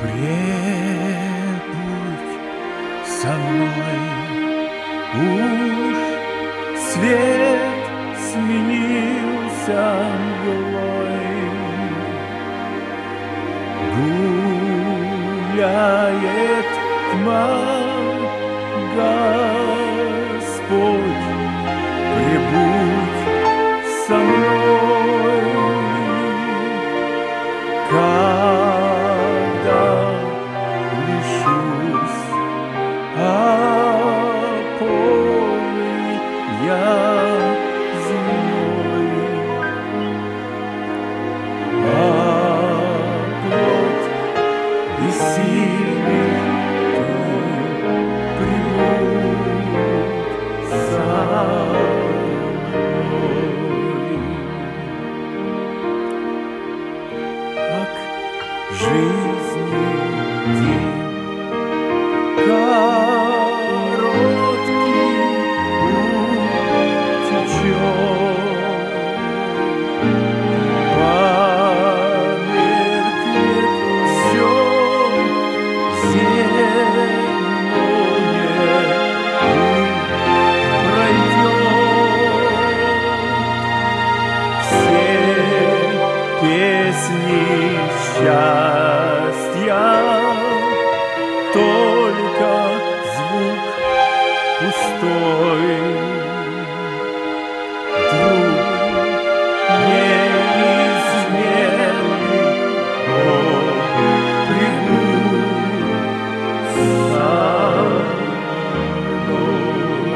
Пребудь со мной, уж свет сменился мглой, гуляет тьма, Господь, пребудь со мной, когда лишусь опоры я земной, плоть и силы ты прибудь со мной. Как жизни день короткий утечет, померкнет все земное и пройдет все песни счастья, только звук пустой. Друг неизменный, о, прибудь со мной.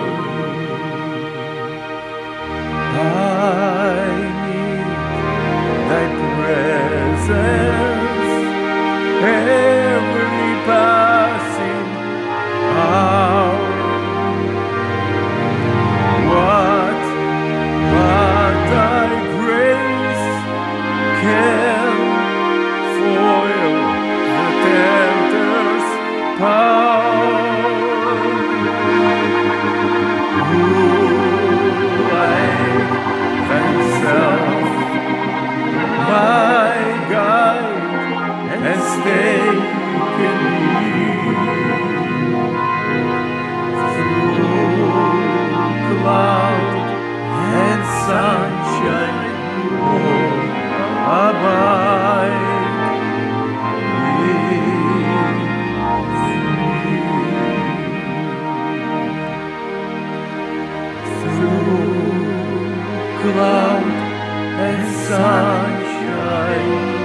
I need thy presence every passing hour. What but thy grace can foil the tempter's power? Who like thyself, my guide, has taken me through cloud and sunshine, oh, abide with me. Through cloud and sunshine,